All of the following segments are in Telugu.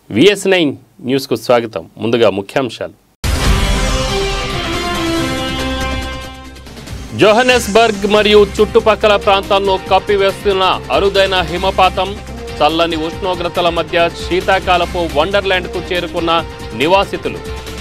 VS9 న్యూస్ కు స్వాగతం. ముందుగా ముఖ్యాంశాలు. జోహన్నెస్బర్గ్ మరియు చుట్టుపక్కల ప్రాంతాల్లో కప్పివేస్తున్న అరుదైన హిమపాతం, చల్లని ఉష్ణోగ్రతల మధ్య శీతాకాలపు వండర్లాండ్ కు చేరుకున్న నివాసితులు.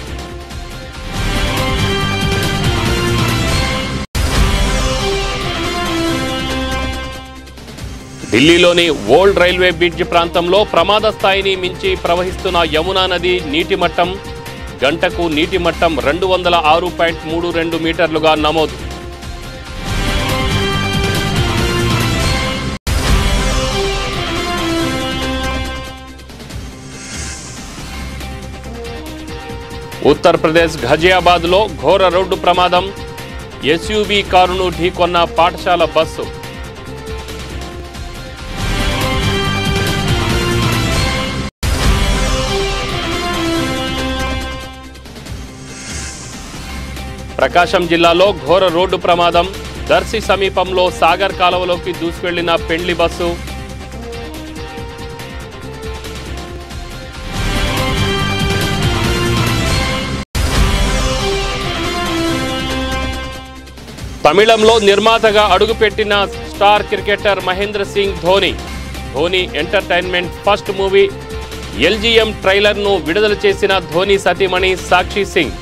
ఢిల్లీలోని ఓల్డ్ రైల్వే బ్రిడ్జ్ ప్రాంతంలో ప్రమాద స్థాయిని మించి ప్రవహిస్తున్న యమునా నది నీటి మట్టం గంటకు నీటి మట్టం 206.32 మీటర్లుగా నమోదు. ఉత్తరప్రదేశ్ ఘజియాబాద్లో ఘోర రోడ్డు ప్రమాదం, ఎస్యూవీ కారును ఢీకొన్న పాఠశాల బస్సు. ప్రకాశం జిల్లాలో ఘోర రోడ్డు ప్రమాదం, దర్శి సమీపంలో సాగర్ కాలువలోకి దూసుకెళ్లిన పెండ్లి బస్సు. తమిళంలో నిర్మాతగా అడుగుపెట్టిన star cricketer Mahendra Singh Dhoni. Dhoni entertainment first movie LGM ట్రైలర్ను విడుదల చేసిన ధోని సతీమణి సాక్షి సింగ్.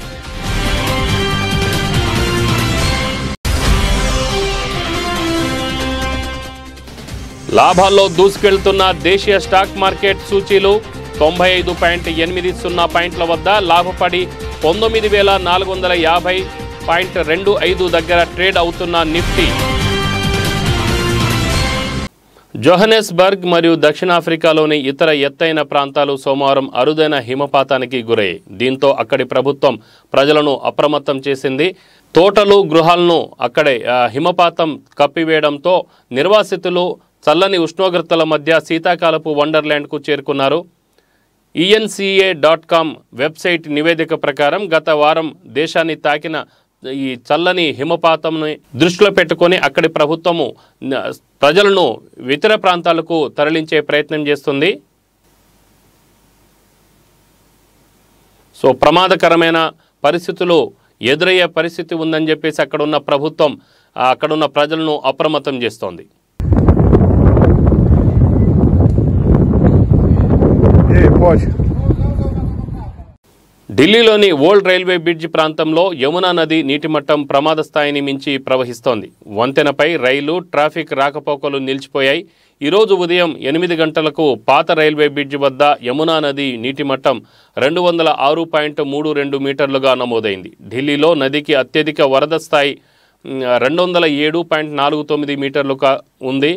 లాభాల్లో దూసుకెళ్తున్న దేశీయ స్టాక్ మార్కెట్ సూచీలు 95.80 పాయింట్ల వద్ద లాభపడి 19,450.25 దగ్గర ట్రేడ్ అవుతున్న నిఫ్టీ. జోహన్నెస్బర్గ్ మరియు దక్షిణాఫ్రికాలోని ఇతర ఎత్తైన ప్రాంతాలు సోమవారం అరుదైన హిమపాతానికి గురయ్యాయి. దీంతో అక్కడి ప్రభుత్వం ప్రజలను అప్రమత్తం చేసింది. తోటలు, గృహాలను అక్కడే హిమపాతం కప్పివేయడంతో నిర్వాసితులు చల్లని ఉష్ణోగ్రతల మధ్య శీతాకాలపు వండర్లాండ్కు చేరుకున్నారు. ENCA.com వెబ్సైట్ నివేదిక ప్రకారం గత వారం దేశాన్ని తాకిన ఈ చల్లని హిమపాతంని దృష్టిలో పెట్టుకొని అక్కడి ప్రభుత్వము ప్రజలను ఇతర ప్రాంతాలకు తరలించే ప్రయత్నం చేస్తుంది. సో ప్రమాదకరమైన పరిస్థితులు ఎదురయ్యే పరిస్థితి ఉందని చెప్పేసి అక్కడున్న ప్రభుత్వం అక్కడున్న ప్రజలను అప్రమత్తం చేస్తోంది. ఢిల్లీలోని ఓల్డ్ రైల్వే బ్రిడ్జ్ ప్రాంతంలో యమునా నది నీటిమట్టం ప్రమాద స్థాయిని మించి ప్రవహిస్తోంది. వంతెనపై రైలు, ట్రాఫిక్ రాకపోకలు నిలిచిపోయాయి. ఈరోజు ఉదయం 8 గంటలకు పాత రైల్వే బ్రిడ్జ్ వద్ద యమునా నది నీటిమట్టం 206.32 మీటర్లుగా నమోదైంది. ఢిల్లీలో నదికి అత్యధిక వరద స్థాయి 207.49 మీటర్లుగా ఉంది.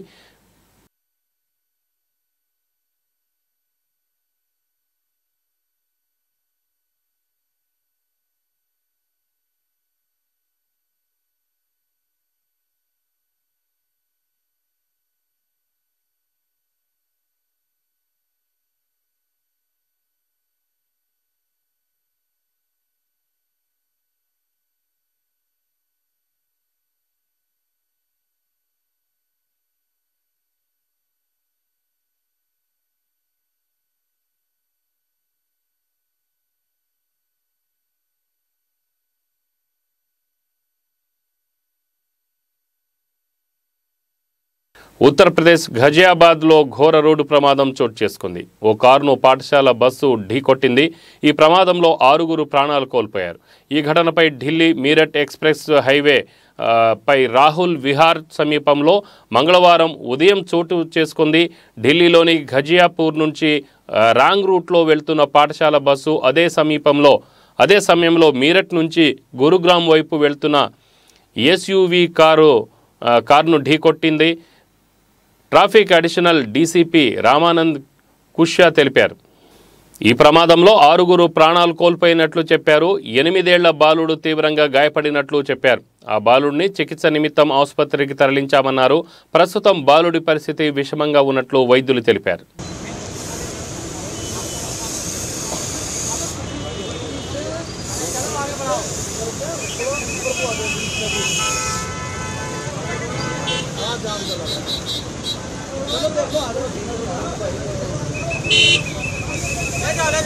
ఉత్తరప్రదేశ్ ఘజియాబాద్లో ఘోర రోడ్డు ప్రమాదం చోటు చేసుకుంది. ఓ కారును పాఠశాల బస్సు ఢీకొట్టింది. ఈ ప్రమాదంలో 6 ప్రాణాలు కోల్పోయారు. ఈ ఘటనపై ఢిల్లీ మీరట్ ఎక్స్ప్రెస్ హైవే పై రాహుల్ విహార్ సమీపంలో మంగళవారం ఉదయం చోటు చేసుకుంది. ఢిల్లీలోని ఘజియాపూర్ నుంచి రాంగ్ రూట్లో వెళ్తున్న పాఠశాల బస్సు అదే సమయంలో మీరట్ నుంచి గురుగ్రామ్ వైపు వెళ్తున్న ఎస్యూవీ కారును ఢీకొట్టింది. Traffic additional DCP Ramanand Kushya తెలిపారు. ఈ ప్రమాదంలో 6 ప్రాణాలు కోల్పోయినట్లు చెప్పారు. 8 ఏళ్ల బాలుడు తీవ్రంగా గాయపడినట్లు చెప్పారు. ఆ బాలుడిని చికిత్స నిమిత్తం ఆసుపత్రికి తరలించామన్నారు. ప్రస్తుతం బాలుడి పరిస్థితి విషమంగా ఉన్నట్లు వైద్యులు తెలిపారు.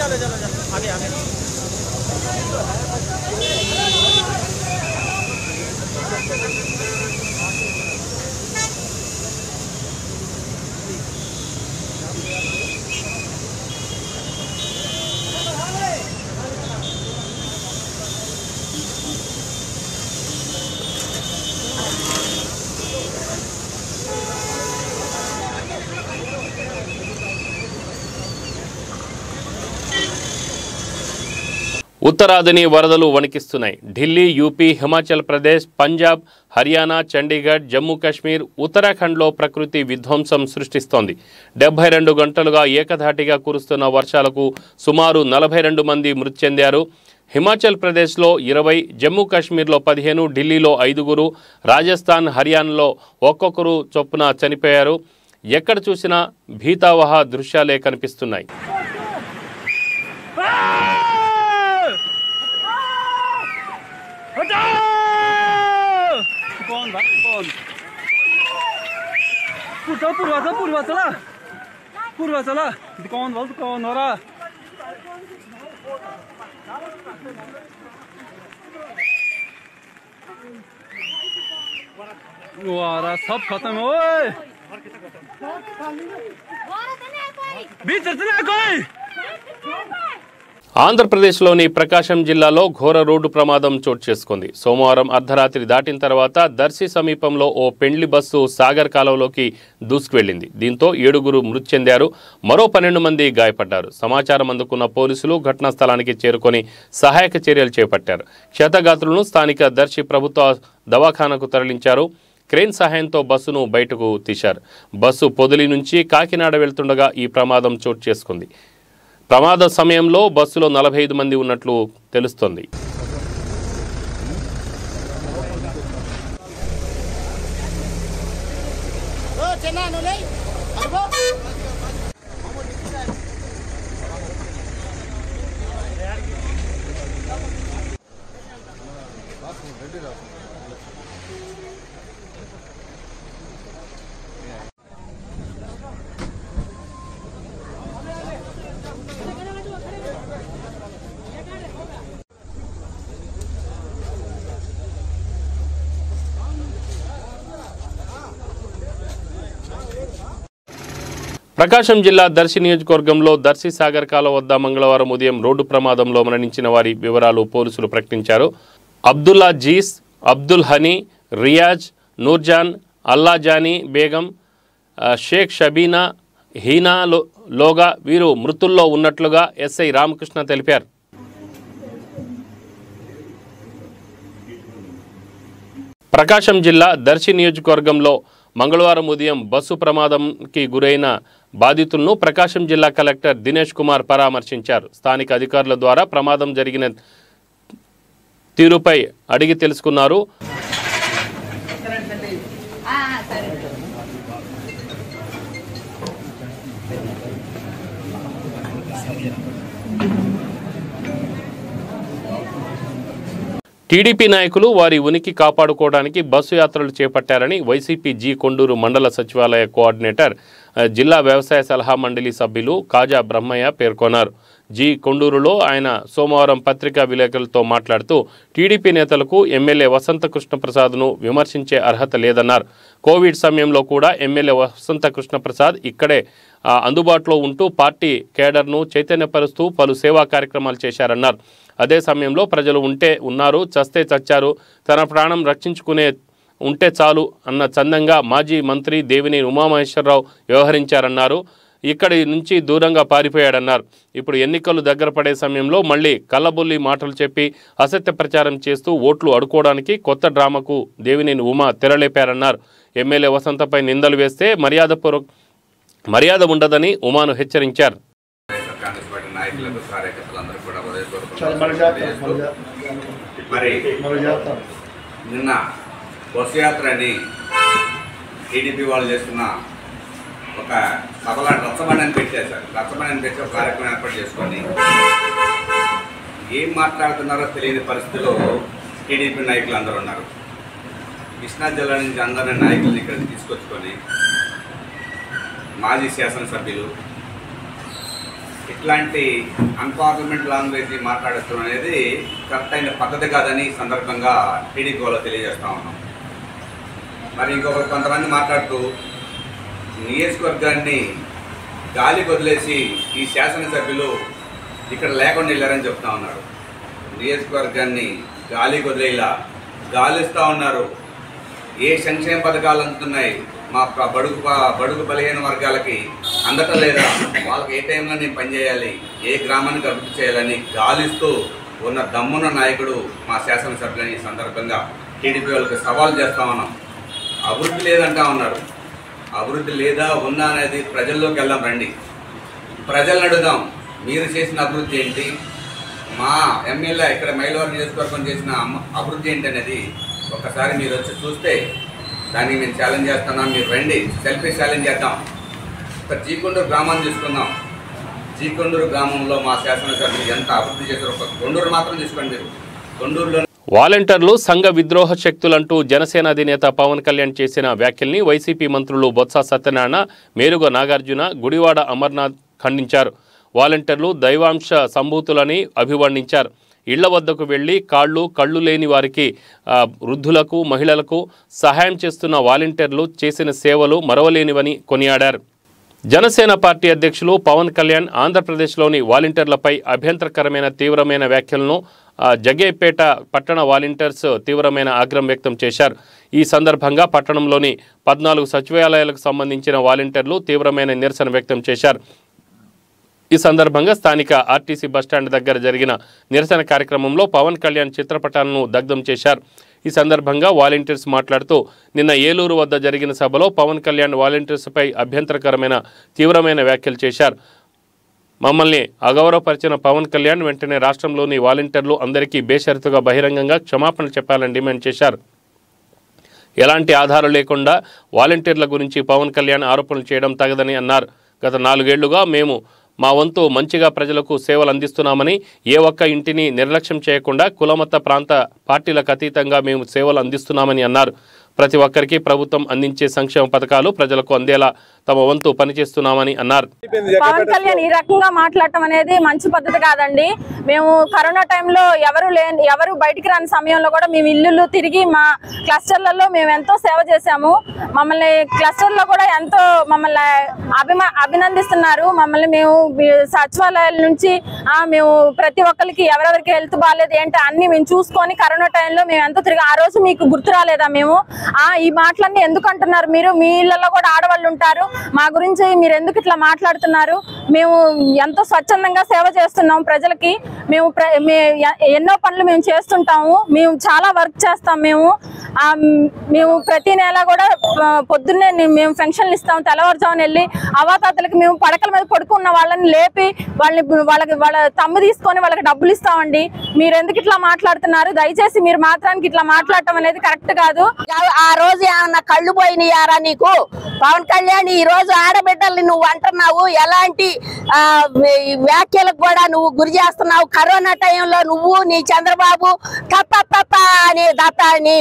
आगे आगे ఉత్తరాదిని వరదలు వణికిస్తున్నాయి. ఢిల్లీ, యూపీ, హిమాచల్ ప్రదేశ్, పంజాబ్, హర్యానా, చండీగఢ్, జమ్మూ కాశ్మీర్, ఉత్తరాఖండ్లో ప్రకృతి విధ్వంసం సృష్టిస్తోంది. 72 గంటలుగా ఏకధాటిగా కురుస్తున్న వర్షాలకు సుమారు 42 మంది మృతి చెందారు. హిమాచల్ ప్రదేశ్లో 20, జమ్మూ కాశ్మీర్లో 15, ఢిల్లీలో 5, రాజస్థాన్, హర్యానాలో ఒక్కొక్కరు చొప్పున చనిపోయారు. ఎక్కడ చూసినా భీతావహ దృశ్యాలే కనిపిస్తున్నాయి. पूर्वा चला कौन बोल कौन हो रहा वारा सब खत्म हो बीच कोई ఆంధ్రప్రదేశ్లోని ప్రకాశం జిల్లాలో ఘోర రోడ్డు ప్రమాదం చోటు చేసుకుంది. సోమవారం అర్ధరాత్రి దాటిన తర్వాత దర్శి సమీపంలో ఓ పెండ్లి బస్సు సాగర్ కాలువలోకి దూసుకువెళ్లింది. దీంతో 7 మృతి చెందారు, మరో 12 మంది గాయపడ్డారు. సమాచారం అందుకున్న పోలీసులు ఘటనా స్థలానికి చేరుకొని సహాయక చర్యలు చేపట్టారు. క్షతగాత్రులను స్థానిక దర్శి ప్రభుత్వ దవాఖానకు తరలించారు. క్రేన్ సహాయంతో బస్సును బయటకు తీశారు. బస్సు పొదిలి నుంచి కాకినాడ వెళ్తుండగా ఈ ప్రమాదం చోటు చేసుకుంది. ప్రమాద సమయంలో బస్సులో 45 మంది ఉన్నట్లు తెలుస్తోంది. ప్రకాశం జిల్లా దర్శి నియోజకవర్గంలో దర్శి సాగర్ కాలువ వద్ద మంగళవారం ఉదయం రోడ్డు ప్రమాదంలో మరణించిన వారి వివరాలు పోలీసులు ప్రకటించారు. అబ్దుల్లా జీస్, అబ్దుల్ హనీ, రియాజ్, నూర్జాన్, అల్లాజానీ బేగం, షేక్ షబీనా, హీనా లోగా వీరు మృతుల్లో ఉన్నట్లుగా ఎస్ఐ రామకృష్ణ తెలిపారు. ప్రకాశం జిల్లా దర్శి నియోజకవర్గంలో మంగళవారం ఉదయం బస్సు ప్రమాదంకి గురైన బాధితులను ప్రకాశం జిల్లా కలెక్టర్ దినేష్ కుమార్ పరామర్శించారు. స్థానిక అధికారుల ద్వారా ప్రమాదం జరిగిన తీరుపై అడిగి తెలుసుకున్నారు. టీడీపీ నాయకులు వారి ఉనికి కాపాడుకోవడానికి బస్సు యాత్రలు చేపట్టారని వైసీపీ జి కొండూరు మండల సచివాలయ కోఆర్డినేటర్, జిల్లా వ్యవసాయ సలహా మండలి సభ్యులు కాజా బ్రహ్మయ్య పేర్కొన్నారు. జి కొండూరులో ఆయన సోమవారం పత్రికా విలేకరులతో మాట్లాడుతూ టీడీపీ నేతలకు ఎమ్మెల్యే వసంత కృష్ణప్రసాద్ను విమర్శించే అర్హత లేదన్నారు. కోవిడ్ సమయంలో కూడా ఎమ్మెల్యే వసంత కృష్ణప్రసాద్ ఇక్కడే అందుబాటులో ఉంటూ పార్టీ కేడర్ను చైతన్యపరుస్తూ పలు సేవా కార్యక్రమాలు చేశారన్నారు. అదే సమయంలో ప్రజలు ఉంటే ఉన్నారు, చస్తే చచ్చారు, తన ప్రాణం రక్షించుకునే ఉంటే చాలు అన్న చందంగా మాజీ మంత్రి దేవినేని ఉమామహేశ్వరరావు వ్యవహరించారన్నారు. ఇక్కడి నుంచి దూరంగా పారిపోయాడన్నారు. ఇప్పుడు ఎన్నికలు దగ్గర పడే సమయంలో మళ్ళీ కల్లబొల్లి మాటలు చెప్పి అసత్య ప్రచారం చేస్తూ ఓట్లు అడుకోవడానికి కొత్త డ్రామాకు దేవినేని ఉమా తెరలేపారన్నారు. ఎమ్మెల్యే వసంతపై నిందలు వేస్తే మర్యాద ఉండదని ఉమాను హెచ్చరించారు. నిన్న బస్సు యాత్రని టీడీపీ వాళ్ళు చేస్తున్న ఒక సభలో రచ్చబండని పెట్టేశారు. రచ్చబండని పెట్టి ఒక కార్యక్రమం ఏర్పాటు చేసుకొని ఏం మాట్లాడుతున్నారో తెలియని పరిస్థితిలో టీడీపీ నాయకులు అందరూ ఉన్నారు. కృష్ణా జిల్లా నుంచి అందరినీ నాయకులను ఇక్కడ తీసుకొచ్చుకొని మాజీ శాసనసభ్యులు, ఇట్లాంటి అన్పార్లమెంట్ లాంగ్వేజ్ మాట్లాడటం అనేది కరెక్ట్ అయిన పద్ధతి కాదని సందర్భంగా టీడీపీ వాళ్ళు తెలియజేస్తూ ఉన్నాం. మరి కొంతమంది మాట్లాడుతూ నియోజకవర్గాన్ని గాలికి వదిలేసి ఈ శాసనసభ్యులు ఇక్కడ లేకుండా వెళ్ళారని చెప్తా ఉన్నారు. నియోజకవర్గాన్ని గాలికి వదిలేలా గాలిస్తూ ఉన్నారు. ఏ సంక్షేమ పథకాలు అందుతున్నాయి మా బడుగు బలహీన వర్గాలకి అందటం లేదా, వాళ్ళకి ఏ టైంలో నేను పనిచేయాలి, ఏ గ్రామానికి అభివృద్ధి చేయాలని గాలిస్తూ ఉన్న దమ్మున్న నాయకుడు మా శాసనసభ్యులని ఈ సందర్భంగా టీడీపీ వాళ్ళకి సవాల్ చేస్తూ ఉన్నాం. అభివృద్ధి లేదంటా ఉన్నారు. అభివృద్ధి లేదా ఉందా అనేది ప్రజల్లోకి వెళ్దాం రండి. ప్రజలను అడుగుదాం, మీరు చేసిన అభివృద్ధి ఏంటి, మా ఎమ్మెల్యే ఇక్కడ మైలవరం నియోజకవర్గం చేసిన అభివృద్ధి ఏంటి అనేది ఒక్కసారి మీరు వచ్చి చూస్తే దాన్ని నేను ఛాలెంజ్ చేస్తున్నాం. మీరు రండి, సెల్ఫీ ఛాలెంజ్ చేద్దాం. ఒక జీకొండూరు గ్రామాన్ని తీసుకుందాం. జీకొండూరు గ్రామంలో మా శాసనసభ్యులు ఎంత అభివృద్ధి చేశారు. ఒక కొండూరు మాత్రం తీసుకోండి. మీరు కొండూరులో వాలంటీర్లు సంఘ విద్రోహ శక్తులంటూ జనసేన అధినేత పవన్ కళ్యాణ్ చేసిన వ్యాఖ్యల్ని వైసీపీ మంత్రులు బొత్స సత్యనారాయణ, మేరుగ నాగార్జున, గుడివాడ అమర్నాథ్ ఖండించారు. వాలంటీర్లు దైవాంశ సంభూతులని అభివర్ణించారు. ఇళ్ల వద్దకు వెళ్లి కళ్ళు లేని వారికి, వృద్ధులకు, మహిళలకు సహాయం చేస్తున్న వాలంటీర్లు చేసిన సేవలు మరవలేనివని కొనియాడారు. జనసేన పార్టీ అధ్యక్షులు పవన్ కళ్యాణ్ ఆంధ్రప్రదేశ్లోని వాలంటీర్లపై అభ్యంతరకరమైన తీవ్రమైన వ్యాఖ్యలను జగ్గేపేట పట్టణ వాలంటీర్స్ తీవ్రమైన ఆగ్రహం వ్యక్తం చేశారు. ఈ సందర్భంగా పట్టణంలోని 14 సచివాలయాలకు సంబంధించిన వాలంటీర్లు తీవ్రమైన నిరసన వ్యక్తం చేశారు. ఈ సందర్భంగా స్థానిక ఆర్టీసీ బస్టాండ్ దగ్గర జరిగిన నిరసన కార్యక్రమంలో పవన్ కళ్యాణ్ చిత్రపటాలను దగ్ధం చేశారు. ఈ సందర్భంగా వాలంటీర్స్ మాట్లాడుతూ నిన్న ఏలూరు వద్ద జరిగిన సభలో పవన్ కళ్యాణ్ వాలంటీర్స్పై అభ్యంతరకరమైన తీవ్రమైన వ్యాఖ్యలు చేశారు. మమ్మల్ని అగౌరవపరిచిన పవన్ కళ్యాణ్ వెంటనే రాష్ట్రంలోని వాలంటీర్లు అందరికీ బేషరతుగా బహిరంగంగా క్షమాపణ చెప్పాలని డిమాండ్ చేశారు. ఎలాంటి ఆధారం లేకుండా వాలంటీర్ల గురించి పవన్ కళ్యాణ్ ఆరోపణలు చేయడం తగదని అన్నారు. గత 4 ఏళ్లుగా మేము మా వంతు మంచిగా ప్రజలకు సేవలు అందిస్తున్నామని, ఏ ఒక్క ఇంటిని నిర్లక్ష్యం చేయకుండా కులమత ప్రాంత పార్టీలకు అతీతంగా మేము సేవలు అందిస్తున్నామని అన్నారు. ప్రతి ఒక్కరికి ప్రభుత్వం అందించే సంక్షేమ పథకాలు ప్రజలకు అందేలా తమ వంతు పనిచేస్తున్నామని అన్నారు. పవన్ కళ్యాణ్ ఈ రకంగా మాట్లాడటం అనేది మంచి పద్ధతి కాదండి. మేము కరోనా టైంలో ఎవరు బయటికి రాని సమయంలో కూడా మేము ఇల్లు తిరిగి మా క్లస్టర్లలో మేము ఎంతో సేవ చేశాము. మమ్మల్ని క్లస్టర్లో కూడా ఎంతో మమ్మల్ని అభినందిస్తున్నారు. మమ్మల్ని మేము సచివాలయాల నుంచి మేము ప్రతి ఒక్కరికి ఎవరెవరికి హెల్త్ బాగాలేదు ఏంటో అన్ని మేము చూసుకొని కరోనా టైంలో మేము ఎంతో తిరిగి, ఆ రోజు మీకు గుర్తు రాలేదా? మేము ఈ మాటలన్నీ ఎందుకు అంటున్నారు? మీరు మీ ఇళ్లలో కూడా ఆడవాళ్ళు ఉంటారు, మా గురించి మీరు ఎందుకు ఇట్లా మాట్లాడుతున్నారు? మేము ఎంతో స్వచ్ఛందంగా సేవ చేస్తున్నాం ప్రజలకి. మేము ఎన్నో పనులు మేము చేస్తుంటాము. మేము చాలా వర్క్ చేస్తాం. మేము ప్రతి నెల కూడా పొద్దున్నే మేము పెన్షన్లు ఇస్తాం. తెల్లవారుజామున వెళ్ళి అవాతాతలకి మేము పడకల మీద పడుకున్న వాళ్ళని లేపి వాళ్ళ తమ్ము తీసుకొని వాళ్ళకి డబ్బులు ఇస్తామండి. మీరు ఎందుకు ఇట్లా మాట్లాడుతున్నారు? దయచేసి మీరు మాత్రానికి ఇట్లా మాట్లాడటం అనేది కరెక్ట్ కాదు. ఆ రోజు ఏమన్నా కళ్ళు పోయినాయారా నీకు? పవన్ కళ్యాణ్ ఈ రోజు ఆడబిడ్డల్ని నువ్వు అంటున్నావు, ఎలాంటి వ్యాఖ్యలకు కూడా నువ్వు గురి చేస్తున్నావు. కరోనా టైంలో నువ్వు నీ చంద్రబాబు తప్ప అని నీ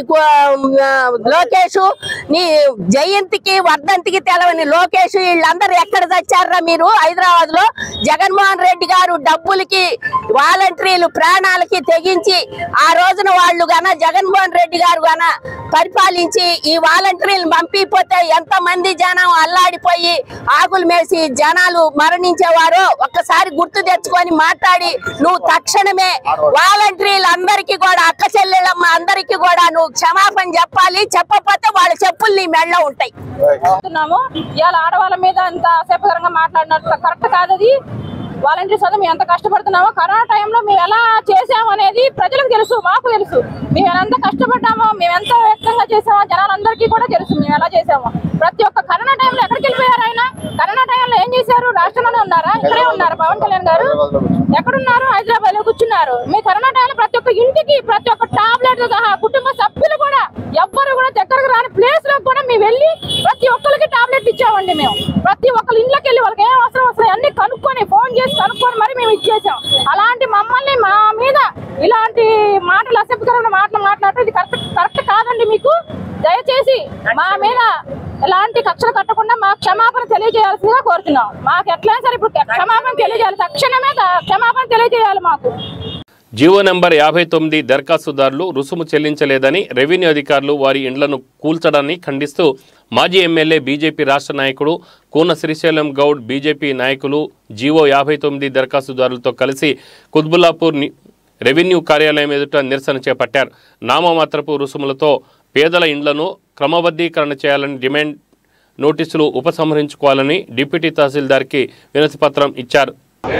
లోకేష్, నీ జయంతికి వర్ధంతికి తెలవని లోకేష్, వీళ్ళందరూ ఎక్కడ తెచ్చారా మీరు? హైదరాబాద్ లో జగన్మోహన్ రెడ్డి గారు డబ్బులకి వాలంటీర్లు ప్రాణాలకి తెగించి ఆ రోజున వాళ్ళు జగన్మోహన్ రెడ్డి గారు పరిపాలించి ఈ వాలంటీర్లు పంపిపోతే ఎంత మంది జనం అల్లాడిపోయి ఆకులు మేసి జనాలు మరణించేవారో ఒక్కసారి గుర్తు తెచ్చుకొని మాట్లాడి నువ్వు తక్షణమే వాలంటీర్లు అందరికీ కూడా, అక్క చెల్లెళ్ళమ్మ అందరికీ కూడా నువ్వు క్షమాపణ చెప్పాలి. చెప్పకపోతే వాళ్ళ చెప్పులు నీ మెడలో ఉంటాయి. ఇవాళ ఆడవాళ్ళ మీద ఎంత ఆసేపకరంగా మాట్లాడినట్టు కరెక్ట్ కాదు. అది వాలంటీర్స్ అయితే మేము ఎంత కష్టపడుతున్నామో, కరోనా టైంలో మేము ఎలా చేసాము అనేది ప్రజలకు తెలుసు, మాకు తెలుసు. మేము ఎంత కష్టపడ్డామో, మేము ఎంత వ్యక్తంగా చేసామో జనాలందరికీ కూడా తెలుసు మేము ఎలా చేసామో. ప్రతి ఒక్క కరోనా టైంలో ఎక్కడికి వెళ్ళిపోయారు ఆయన? కరోనా టైంలో ఏం చేశారు? రాష్ట్రంలోనే ఉన్నారా? ఇక్కడే ఉన్నారు పవన్ కళ్యాణ్ గారు. ఎక్కడున్నారు? హైదరాబాద్ లో కూర్చున్నారు. మీ కరోనా టైంలో ప్రతి ఒక్క ఇంటికి ప్రతి ఒక్క టాబ్లెట్ సహా కుటుంబ సభ్యులు కూడా ఎవ్వరు కూడా దగ్గరకు రాని ప్లేస్ లో కూడా మేము వెళ్ళి ప్రతి ఒక్కరికి టాబ్లెట్ ఇచ్చామండి. మేము ప్రతి ఒక్కరి ఇంట్లోకి వెళ్ళి వాళ్ళకి ఏం అవసరం వస్తాయి అన్ని కనుక్కొని ఫోన్ చేసి కనుక్కొని మరి మేము ఇచ్చేసాం. అలాంటి మమ్మల్ని మా మీద ఇలాంటి మాటలు, అసభ్యకరమైన మాటలు మాట్లాడటం ఇది కరెక్ట్ కాదండి. అండి మీకు? దయచేసి మా మీద ఎలాంటి కక్షలు కట్టకుండా మా క్షమాపణ తెలియజేయాల్సిందిగా కోరుతున్నాం. మాకు ఎట్లయినా సరే ఇప్పుడు క్షమాపణ తెలియజేయాలి, తక్షణమే క్షమాపణ తెలియజేయాలి మాకు. జీవో నెంబర్ 59 దరఖాస్తుదారులు రుసుము చెల్లించలేదని రెవెన్యూ అధికారులు వారి ఇండ్లను కూల్చడాన్ని ఖండిస్తూ మాజీ ఎమ్మెల్యే బీజేపీ రాష్ట్ర నాయకుడు కూన శ్రీశైలం గౌడ్ బీజేపీ నాయకులు జీవో 59 దరఖాస్తుదారులతో కలిసి కుత్బుల్లాపూర్ రెవెన్యూ కార్యాలయం ఎదుట నిరసన చేపట్టారు. నామమాత్రపు రుసుములతో పేదల ఇండ్లను క్రమబద్ధీకరణ చేయాలని డిమాండ్ నోటీసులు ఉపసంహరించుకోవాలని డిప్యూటీ తహసీల్దార్కి వినతిపత్రం ఇచ్చారు.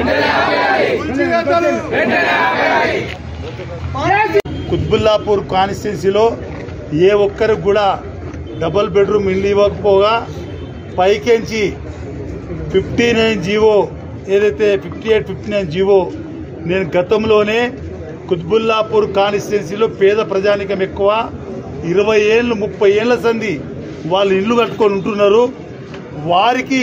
కుత్బుల్లాపూర్ కాన్స్టిట్యున్సీలో ఏ ఒక్కరికి కూడా డబుల్ బెడ్రూమ్ ఇల్లు ఇవ్వకపోగా పైకెంచి 59 జీవో ఏదైతే 58-59 జీవో నేను గతంలోనే కుత్బుల్లాపూర్ కాన్స్టిట్యున్సీలో పేద ప్రజానికం ఎక్కువ 20 ఏళ్ళు 30 ఏళ్ల సంధి వాళ్ళు ఇల్లు కట్టుకొని ఉంటున్నారు. వారికి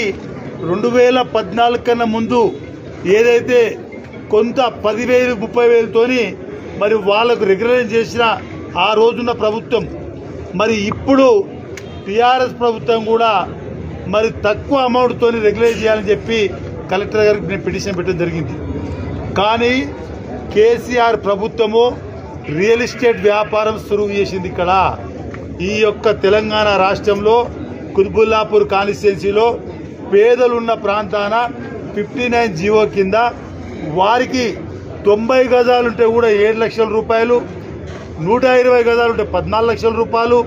2014 కన్నా ముందు ఏదైతే కొంత 10,000-30,000తోని మరి వాళ్లకు రెగ్యులరైజ్ చేసిన ఆ రోజున్న ప్రభుత్వం, మరి ఇప్పుడు టీఆర్ఎస్ ప్రభుత్వం కూడా మరి తక్కువ అమౌంట్తో రెగ్యులైజ్ చేయాలని చెప్పి కలెక్టర్ గారికి నేను పిటిషన్ పెట్టడం జరిగింది. కానీ కేసీఆర్ ప్రభుత్వము రియల్ ఎస్టేట్ వ్యాపారం సురువు చేసింది. ఇక్కడ ఈ యొక్క తెలంగాణ రాష్ట్రంలో కుత్బుల్లాపూర్ కాన్స్టిట్యున్సీలో పేదలున్న ప్రాంతాన 59 జీవో కింద వారికి 90 గజాలుంటే కూడా 7 లక్షల రూపాయలు, 120 గజాలుంటే 14 లక్షల రూపాయలు,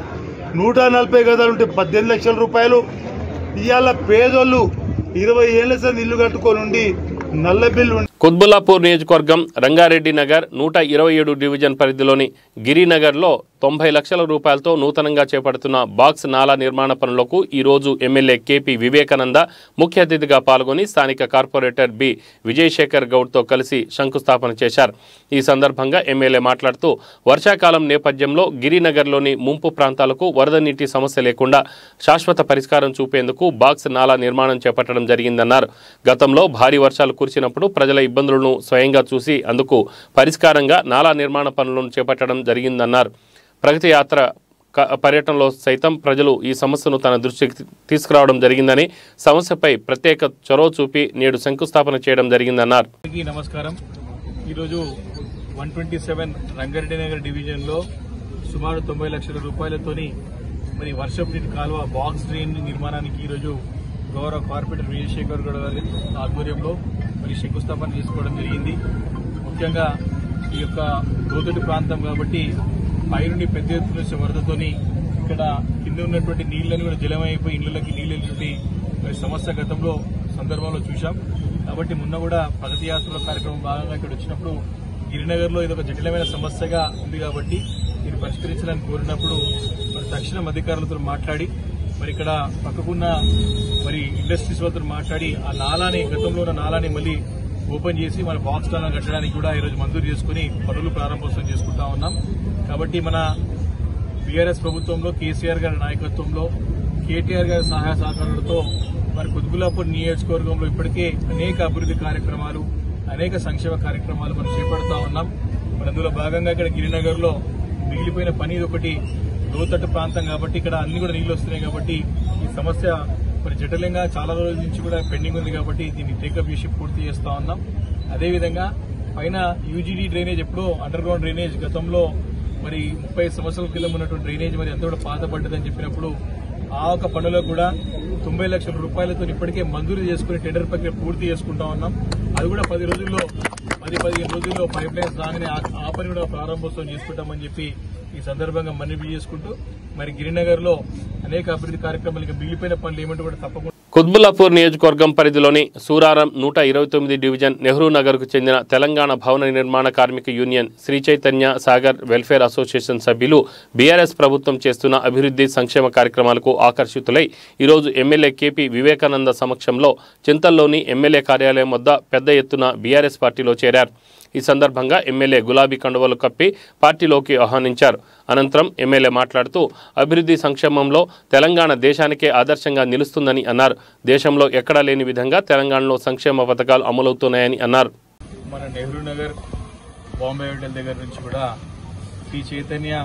140 గజాలుంటే 18 లక్షల రూపాయలు. ఇవాళ పేదోళ్ళు 20 ఏళ్ల సంది ఇల్లు కట్టుకొని ఉండి నల్ల బిల్లు. కుత్బుల్లాపూర్ నియోజకవర్గం రంగారెడ్డి నగర్ 127 డివిజన్ పరిధిలోని గిరినగర్లో 90 లక్షల రూపాయలతో నూతనంగా చేపడుతున్న బాక్స్ నాలా నిర్మాణ పనులకు ఈరోజు ఎమ్మెల్యే కేపీ వివేకానంద ముఖ్య అతిథిగా పాల్గొని స్థానిక కార్పొరేటర్ బి విజయశేఖర్ గౌడ్తో కలిసి శంకుస్థాపన చేశారు. ఈ సందర్భంగా ఎమ్మెల్యే మాట్లాడుతూ వర్షాకాలం నేపథ్యంలో గిరినగర్లోని ముంపు ప్రాంతాలకు వరద నీటి సమస్య లేకుండా శాశ్వత పరిష్కారం చూపేందుకు బాక్స్ నాలా నిర్మాణం చేపట్టడం జరిగిందన్నారు. గతంలో భారీ వర్షాలు కురిసినప్పుడు ప్రజల ఇబ్బందులను స్వయంగా చూసి అందుకు పరిష్కారంగా నాలా నిర్మాణ పనులను చేపట్టడం జరిగిందన్నారు. ప్రగతి యాత్ర పర్యటనలో సైతం ప్రజలు ఈ సమస్యను తన దృష్టికి తీసుకురావడం జరిగిందని, సమస్యపై ప్రత్యేక చొరవ చూపి నేడు శంకుస్థాపన చేయడం జరిగిందన్నారు. నమస్కారం. ఈరోజు 127 రంగారెడ్డి నగర్ డివిజన్ లో సుమారు 90 లక్షల రూపాయలతోని మరి వర్షపు నీటి కాలువ బాక్స్ డ్రైన్ నిర్మాణానికి ఈరోజు గౌరవ కార్పొరేటర్ విజయశేఖర్ గౌడ్ గారి ఆధ్వర్యంలో మరి శంకుస్థాపన చేసుకోవడం జరిగింది. ముఖ్యంగా ఈ యొక్క లోతట్టు ప్రాంతం కాబట్టి పైనుండి పెద్ద ఎత్తున వచ్చే వరదతోని ఇక్కడ కింద ఉన్నటువంటి నీళ్లను కూడా జలమైపోయి ఇళ్లకి నీళ్ళు వెళ్ళినటువంటి మరి సమస్య గతంలో సందర్భంలో చూశాం. కాబట్టి మొన్న కూడా ప్రగతి యాత్ర కార్యక్రమం భాగంగా ఇక్కడ వచ్చినప్పుడు గిరినగర్ లో ఇదొక జటిలమైన సమస్యగా ఉంది కాబట్టి దీన్ని పరిష్కరించాలని కోరినప్పుడు మరి తక్షణం అధికారులతో మాట్లాడి మరి ఇక్కడ పక్కకున్న మరి ఇండస్ట్రీస్ వద్ద మాట్లాడి ఆ నాలాని గతంలో ఉన్న నాలాని మళ్ళీ ఓపెన్ చేసి మన బాక్స్ నాలా కట్టడానికి కూడా ఈరోజు మంజూరు చేసుకుని పనులు ప్రారంభోత్సవం చేసుకుంటా ఉన్నాం. కాబట్టి మన బీఆర్ఎస్ ప్రభుత్వంలో కేసీఆర్ గారి నాయకత్వంలో కేటీఆర్ గారి సహాయ సహకారాలతో మరి కుత్బుల్లాపూర్ నియోజకవర్గంలో ఇప్పటికే అనేక అభివృద్ధి కార్యక్రమాలు, అనేక సంక్షేమ కార్యక్రమాలు మనం చేపడతా ఉన్నాం. మరి అందులో భాగంగా ఇక్కడ గిరినగర్ లో మిగిలిపోయిన పని ఒకటి లోతట్టు ప్రాంతం కాబట్టి ఇక్కడ అన్ని కూడా నీళ్లు వస్తున్నాయి కాబట్టి ఈ సమస్య మరి జటిలంగా చాలా రోజుల నుంచి కూడా పెండింగ్ ఉంది కాబట్టి దీన్ని టేకప్ చేసి పూర్తి చేస్తా ఉన్నాం. అదేవిధంగా పైన యూజీడీ డ్రైనేజ్ ఎప్పుడో అండర్ గ్రౌండ్ డ్రైనేజ్ గతంలో మరి 30 సంవత్సరాల క్రితం ఉన్నటువంటి డ్రైనేజ్ మరి ఎంత కూడా పాతపడ్డదని చెప్పినప్పుడు ఆ ఒక పనులకు కూడా 90 లక్షల రూపాయలతో ఇప్పటికే మంజూరు చేసుకుని టెండర్ ప్రక్రియ పూర్తి చేసుకుంటా ఉన్నాం. అది కూడా 10 రోజుల్లో 10-15 రోజుల్లో పైప్ లైన్స్ రాగానే ఆ పని కూడా ప్రారంభోత్సవం చేసుకుంటామని చెప్పి ఈ సందర్భంగా మనవి చేసుకుంటూ మరి గిరినగర్ లో అనేక అభివృద్ధి కార్యక్రమాలు ఇంకా మిగిలిపోయిన పనులు ఏమంటే కూడా తప్పకుండా. కుత్బుల్లాపూర్ నియోజకవర్గం పరిధిలోని సూరారం 129 డివిజన్ నెహ్రూ నగర్కు చెందిన తెలంగాణ భవన నిర్మాణ కార్మిక union Sri Chaitanya Sagar welfare association సభ్యులు బీఆర్ఎస్ ప్రభుత్వం చేస్తున్న అభివృద్ధి సంక్షేమ కార్యక్రమాలకు ఆకర్షితులై ఈరోజు ఎమ్మెల్యే కేపీ వివేకానంద సమక్షంలో చింతల్లోని ఎమ్మెల్యే కార్యాలయం వద్ద పెద్ద ఎత్తున బీఆర్ఎస్ పార్టీలో చేరారు. ఈ సందర్భంగా ఎమ్మెల్యే గులాబీ కండువలు కప్పి పార్టీలోకి ఆహ్వానించారు. అనంతరం ఎమ్మెల్యే మాట్లాడుతూ అభివృద్ధి సంక్షేమంలో తెలంగాణ దేశానికే ఆదర్శంగా నిలుస్తుందని అన్నారు. దేశంలో ఎక్కడా లేని విధంగా తెలంగాణలో సంక్షేమ పథకాలు అమలవుతున్నాయని అన్నారు. మన నెహ్రూ నగర్ బాంబే హోటల్ దగ్గర నుంచి కూడా శ్రీ చైతన్య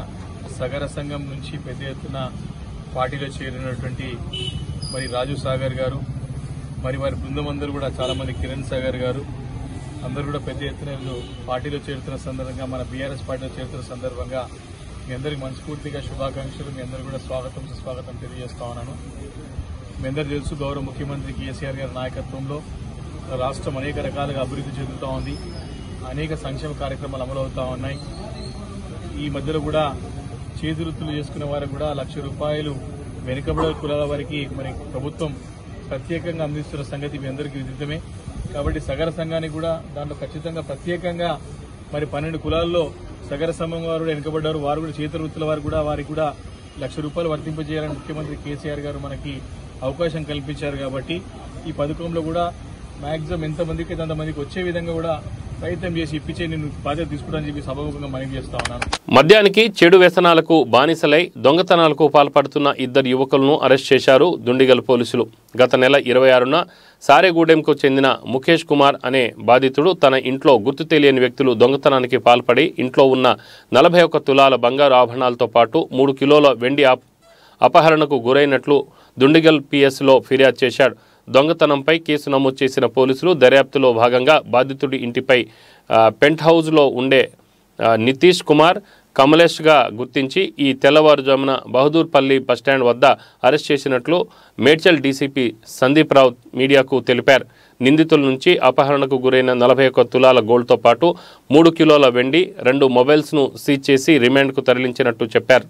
సగర సంఘం నుంచి పెద్ద ఎత్తున పార్టీలో చేరినటువంటి మరి రాజు సాగర్ గారు, మరి వారి బృందం అందరూ కూడా చాలా మంది, కిరణ్ సాగర్ గారు అందరూ కూడా పెద్ద ఎత్తున పార్టీలో చేరుతున్న సందర్భంగా, మన బీఆర్ఎస్ పార్టీలో చేరుతున్న సందర్భంగా మీ అందరికి మనస్ఫూర్తిగా శుభాకాంక్షలు, మీ అందరూ కూడా స్వాగతం సుస్వాగతం తెలియజేస్తా ఉన్నాను. మీ అందరూ తెలుసు, గౌరవ ముఖ్యమంత్రి కేసీఆర్ గారి నాయకత్వంలో రాష్ట్రం అనేక రకాలుగా అభివృద్ధి చెందుతూ ఉంది, అనేక సంక్షేమ కార్యక్రమాలు అమలవుతూ ఉన్నాయి. ఈ మధ్యలో కూడా చేతివృత్తులు చేసుకునే వారికి కూడా ₹1,00,000 వెనుకబడిన కులాల వారికి మరి ప్రభుత్వం ప్రత్యేకంగా అందిస్తున్న సంగతి మీ అందరికీ విదితమే. కాబట్టి సగర సంఘానికి కూడా దాంట్లో ఖచ్చితంగా ప్రత్యేకంగా మరి 12 కులాల్లో సగర సంఘం వారు వెనుకబడ్డారు, వారు కూడా చేతివృత్తుల వారు కూడా వారికి కూడా ₹1,00,000 వర్తింపజేయాలని ముఖ్యమంత్రి కేసీఆర్ గారు మనకి అవకాశం కల్పించారు. కాబట్టి ఈ పథకంలో కూడా మాక్సిమం ఎంతమందికి అయితే అంతమందికి వచ్చే విధంగా కూడా ప్రయత్నం చేసి ఇప్పించే నేను బాధ్యత తీసుకుంటానని చెప్పి సభాముఖంగా మనవి చేస్తా ఉన్నాను. మద్యానికి, చెడు వ్యసనాలకు బానిసలై దొంగతనాలకు పాల్పడుతున్న 2 యువకులను అరెస్ట్ చేశారు దుండిగల్ పోలీసులు. గత నెల 26న సారెగూడెంకు చెందిన ముఖేష్ కుమార్ అనే బాధితుడు తన ఇంట్లో గుర్తు తెలియని వ్యక్తులు దొంగతనానికి పాల్పడి ఇంట్లో ఉన్న 41 తులాల బంగారు ఆభరణాలతో పాటు 3 కిలోల వెండి అపహరణకు గురైనట్లు దుండిగల్ పిఎస్లో ఫిర్యాదు చేశాడు. దొంగతనంపై కేసు నమోదు చేసిన పోలీసులు దర్యాప్తులో భాగంగా బాధితుడి ఇంటిపై పెంట్ హౌజ్లో ఉండే నితీష్ కుమార్, కమలేష్గా గుర్తించి ఈ తెల్లవారుజామున బహదూర్పల్లి బస్టాండ్ వద్ద అరెస్ట్ చేసినట్లు మేడ్చల్ డీసీపీ సందీప్ రావు మీడియాకు తెలిపారు. నిందితుల నుంచి అపహరణకు గురైన 41 తులాల గోల్డ్తో పాటు 3 కిలోల వెండి, 2 మొబైల్స్ను సీజ్ చేసి రిమాండ్కు తరలించినట్టు చెప్పారు.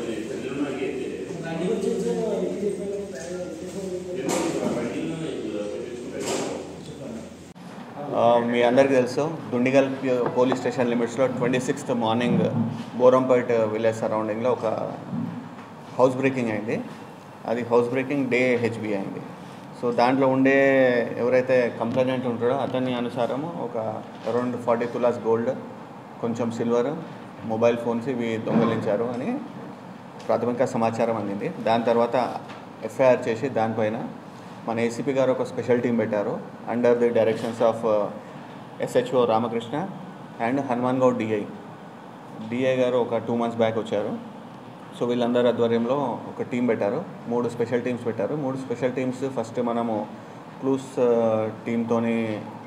మీ అందరికీ తెలుసు, దుండిగల్ పోలీస్ స్టేషన్ లిమిట్స్లో 26th మార్నింగ్ బోరంపేట్ విలేజ్ సరౌండింగ్లో ఒక హౌస్ బ్రేకింగ్ అయింది. అది హౌస్ బ్రేకింగ్ డే హెచ్బి అయింది. సో దాంట్లో ఉండే ఎవరైతే కంప్లైంట్ ఉంటాడో అతని అనుసారము ఒక అరౌండ్ 40 తులాస్ గోల్డ్, కొంచెం సిల్వర్, మొబైల్ ఫోన్స్ ఇవి దొంగలించారు అని ప్రాథమిక సమాచారం అందింది. దాని తర్వాత ఎఫ్ఐఆర్ చేసి దానిపైన మన ఏసీపీ గారు ఒక స్పెషల్ టీం పెట్టారు. Under the directions of SHO Ramakrishna and Hanuman Goud DI గారు ఒక 2 months బ్యాక్ వచ్చారు. సో వీళ్ళందరి ఆధ్వర్యంలో ఒక టీం పెట్టారు, 3 స్పెషల్ టీమ్స్ పెట్టారు. 3 స్పెషల్ టీమ్స్ ఫస్ట్ మనము క్లూస్ టీమ్తోని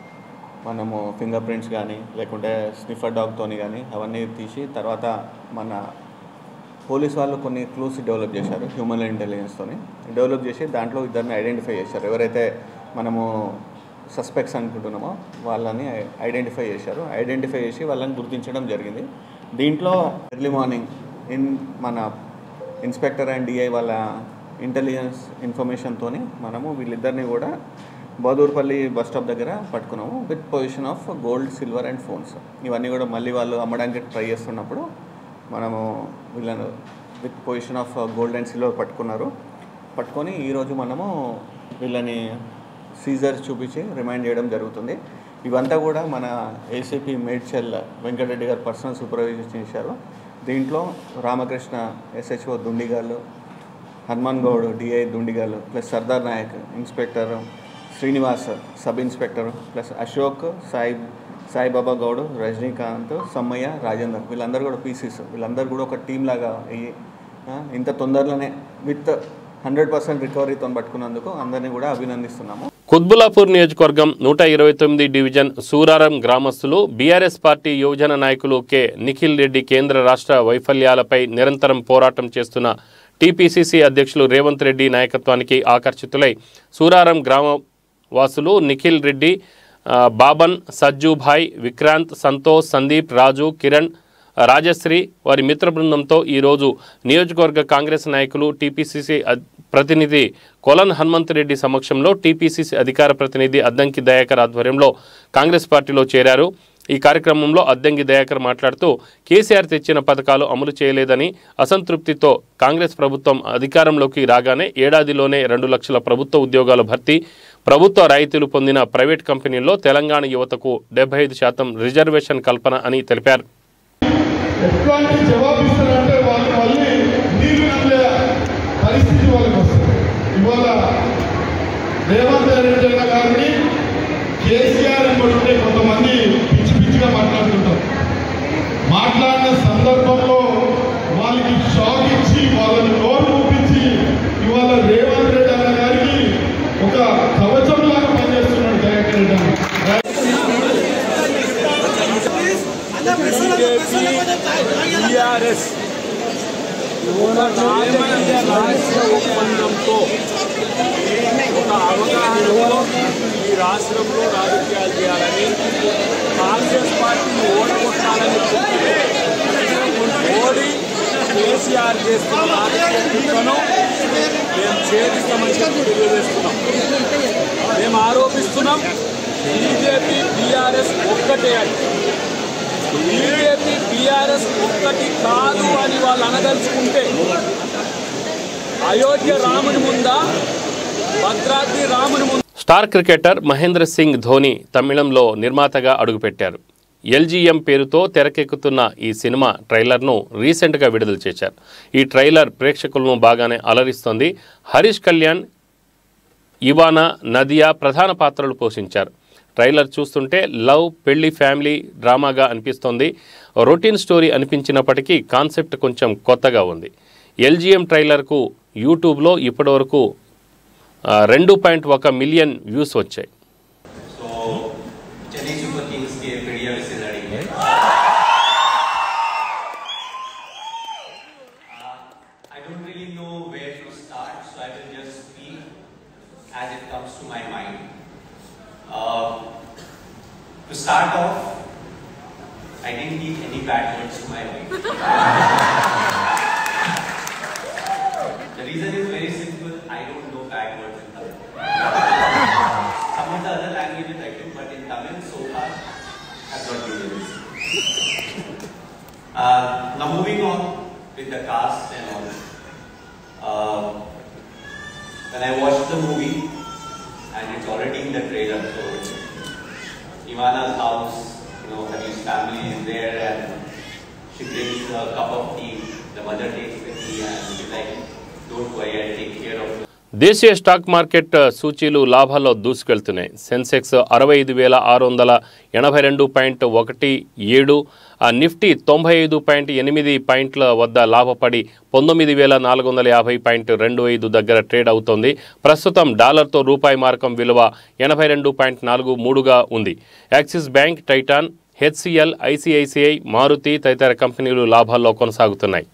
మనము ఫింగర్ ప్రింట్స్ కానీ లేకుంటే స్నిఫర్ డాగ్తోని కానీ అవన్నీ తీసి, తర్వాత మన పోలీస్ వాళ్ళు కొన్ని క్లూస్ డెవలప్ చేశారు, హ్యూమన్ ఇంటెలిజెన్స్తోని డెవలప్ చేసి దాంట్లో 2ని ఐడెంటిఫై చేశారు. ఎవరైతే మనము సస్పెక్ట్స్ అనుకుంటున్నామో వాళ్ళని ఐడెంటిఫై చేశారు. ఐడెంటిఫై చేసి వాళ్ళని గుర్తించడం జరిగింది. దీంట్లో ఎర్లీ మార్నింగ్ మన ఇన్స్పెక్టర్ అండ్ డిఐ వాళ్ళ ఇంటెలిజెన్స్ ఇన్ఫర్మేషన్తో మనము వీళ్ళిద్దరిని కూడా బహదూర్పల్లి బస్ స్టాప్ దగ్గర పట్టుకున్నాము with position of gold, silver and phones. ఇవన్నీ కూడా మళ్ళీ వాళ్ళు అమ్మడానికి ట్రై చేస్తున్నప్పుడు మనము వీళ్ళను with position of gold and silver పట్టుకొని ఈరోజు మనము వీళ్ళని సీజర్స్ చూపించి రిమైండ్ చేయడం జరుగుతుంది. ఇవంతా కూడా మన ఏసీపీ మేడ్చల్ వెంకటరెడ్డి గారు పర్సనల్ సూపర్వైజర్ చేశారు. దీంట్లో Ramakrishna SHO Dundigal, Hanuman Goud DI Dundigal, plus Sardar Naik inspector, Srinivas sub inspector, plus Ashok, Saibaba Goud, Rajinikanth, Sammaiah, Rajender, వీళ్ళందరూ కూడా పీసీస్. వీళ్ళందరూ కూడా ఒక టీం లాగా అయ్యి ఇంత తొందరలోనే విత్ 100% రికవరీతో పట్టుకున్నందుకు అందరినీ కూడా అభినందిస్తున్నాము. కుత్బుల్లాపూర్ నియోజకవర్గం 129 డివిజన్ సూరారం గ్రామస్తులు బీఆర్ఎస్ పార్టీ యువజన నాయకులు కె నిఖిల్ రెడ్డి కేంద్ర రాష్ట్ర వైఫల్యాలపై నిరంతరం పోరాటం చేస్తున్న టీపీసీసీ అధ్యక్షులు రేవంత్ రెడ్డి నాయకత్వానికి ఆకర్షితులై సూరారం గ్రామ వాసులు నిఖిల్ రెడ్డి, బాబన్, సజ్జుభాయ్, విక్రాంత్, సంతోష్, సందీప్, రాజు, కిరణ్, రాజశ్రీ వారి మిత్ర బృందంతో ఈరోజు నియోజకవర్గ కాంగ్రెస్ నాయకులు టీపీసీసీ ప్రతినిధి కొలన్ హనుమంతరెడ్డి సమక్షంలో టీపీసీసీ అధికార ప్రతినిధి అద్దంకి దయాకర్ ఆధ్వర్యంలో కాంగ్రెస్ పార్టీలో చేరారు. ఈ కార్యక్రమంలో అద్దంకి దయాకర్ మాట్లాడుతూ కేసీఆర్ తెచ్చిన పథకాలు అమలు చేయలేదని అసంతృప్తితో కాంగ్రెస్ ప్రభుత్వం అధికారంలోకి రాగానే ఏడాదిలోనే 2 లక్షల ప్రభుత్వ ఉద్యోగాల భర్తీ, ప్రభుత్వ రాయితీలు పొందిన ప్రైవేట్ కంపెనీల్లో తెలంగాణ యువతకు 75% రిజర్వేషన్ కల్పన అని తెలిపారు. ఎట్లాంటి జవాబిస్తారంటే వాళ్ళు మళ్ళీ నీళ్లు నమ్మే పరిస్థితి వాళ్ళకి వస్తుంది. ఇవాళ రేవంత్ రెడ్డి గారిని కేసీఆర్ అనుకుంటే కొంతమంది పిచ్చి పిచ్చిగా మాట్లాడుతుంటారు. మాట్లాడిన సందర్భంలో వాళ్ళకి టీఆర్ఎస్ ఒక రాజకీయ రాష్ట్ర ఒప్పందంతో ఒక అవగాహనలో ఈ రాష్ట్రంలో రాజకీయాలు చేయాలని కాంగ్రెస్ పార్టీని ఓడగొట్టాలని మోడీ కేసీఆర్ చేస్తున్న రాజకీయ కుట్రను మేము ఛేదిస్తామని చెప్పి తెలియజేస్తున్నాం. మేము ఆరోపిస్తున్నాం బీజేపీ బీఆర్ఎస్ ఒక్కటే అని. బీజేపీ బీఆర్ఎస్ ఒక్కటి కాదు అని వాళ్ళు అనదలుచుకుంటే అయోధ్య రాముని ముందా భద్రాద్రి రాముని ముందు. స్టార్ క్రికెటర్ మహేంద్ర సింగ్ ధోని తమిళంలో నిర్మాతగా అడుగుపెట్టారు. ఎల్జీఎం పేరుతో తెరకెక్కుతున్న ఈ సినిమా ట్రైలర్ను రీసెంట్గా విడుదల చేశారు. ఈ ట్రైలర్ ప్రేక్షకులను బాగానే అలరిస్తోంది. హరీష్ కళ్యాణ్, ఇవానా, నదియా ప్రధాన పాత్రలు పోషించారు. ట్రైలర్ చూస్తుంటే లవ్, పెళ్లి, ఫ్యామిలీ డ్రామాగా అనిపిస్తోంది. రొటీన్ స్టోరీ అనిపించినప్పటికీ కాన్సెప్ట్ కొంచెం కొత్తగా ఉంది. ఎల్జీఎం ట్రైలర్కు యూట్యూబ్లో ఇప్పటివరకు 2.1 మిలియన్ వ్యూస్ వచ్చాయి. To start off, I didn't need any bad words to my wife. The reason is very simple. I don't know bad words in Tamil. Some of the other languages I do, but in Tamil so far I've not been able to. Now moving on with the cast and all. When I watched the movie, and it's already in the trailer, so Ivana's house, Hari's family is there, and she brings a cup of tea. The mother takes the tea and she's like, "Don't worry, I'll take care of you." దేశీయ స్టాక్ మార్కెట్ సూచీలు లాభాల్లో దూసుకెళ్తున్నాయి. సెన్సెక్స్ 65,682.17, నిఫ్టీ 95.8 పాయింట్ల వద్ద లాభపడి 19,450.25 దగ్గర ట్రేడ్ అవుతోంది. ప్రస్తుతం డాలర్తో రూపాయి మార్కం విలువ 82.43గా ఉంది. Axis bank, Titan, HCL, ICICI, Maruti తదితర కంపెనీలు లాభాల్లో కొనసాగుతున్నాయి.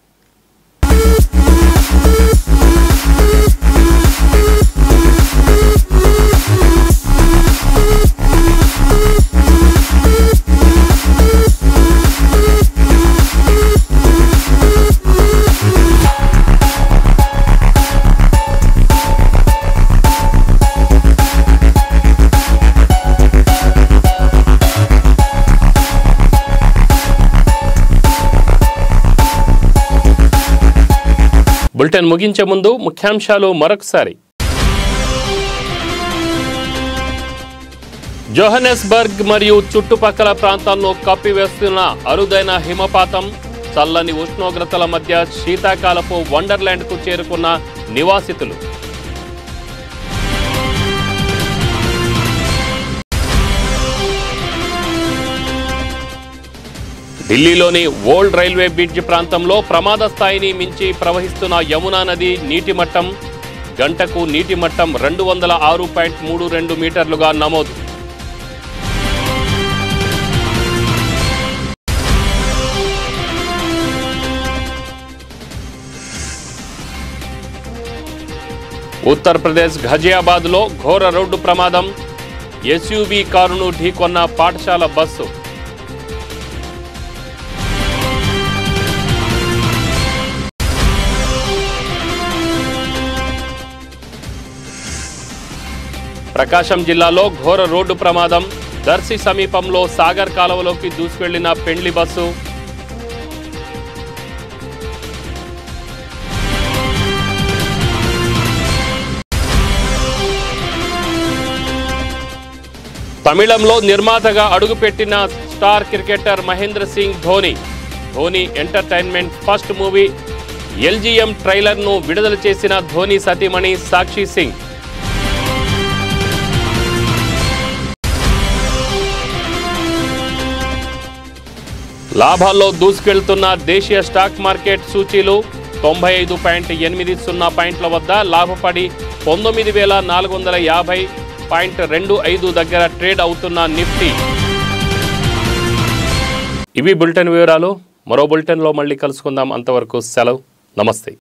బులెటిన్ ముగించే ముందు ముఖ్యాంశాలు మరొకసారి. జోహన్నెస్బర్గ్ మరియు చుట్టుపక్కల ప్రాంతాల్లో కప్పివేస్తున్న అరుదైన హిమపాతం, చల్లని ఉష్ణోగ్రతల మధ్య శీతాకాలపు వండర్లాండ్కు చేరుకున్న నివాసితులు. ఢిల్లీలోని ఓల్డ్ రైల్వే బ్రిడ్జ్ ప్రాంతంలో ప్రమాద స్థాయిని మించి ప్రవహిస్తున్న యమునా నది నీటి మట్టం, గంటకు నీటి మట్టం 206.32 మీటర్లుగా నమోదు. ఉత్తరప్రదేశ్ ఘజియాబాద్లో ఘోర రోడ్డు ప్రమాదం, ఎస్యూవీ కారును ఢీకొన్న పాఠశాల బస్సు. ప్రకాశం జిల్లాలో ఘోర రోడ్డు ప్రమాదం, దర్శి సమీపంలో సాగర్ కాలువలోకి దూసుకెళ్లిన పెండ్లి బస్సు. తమిళంలో నిర్మాతగా అడుగుపెట్టిన star cricketer Mahendra Singh Dhoni. Dhoni entertainment first movie LGM ట్రైలర్ను విడుదల చేసిన ధోని సతీమణి సాక్షి సింగ్. లాభాల్లో దూసుకెళ్తున్న దేశీయ స్టాక్ మార్కెట్ సూచీలు 95.80 పాయింట్ల వద్ద లాభపడి 19,450.25 దగ్గర ట్రేడ్ అవుతున్న నిఫ్టీ ఇవి బులెటిన్ వివరాలు. మరో బులెటిన్లో మళ్ళీ కలుసుకుందాం. అంతవరకు సెలవు. నమస్తే.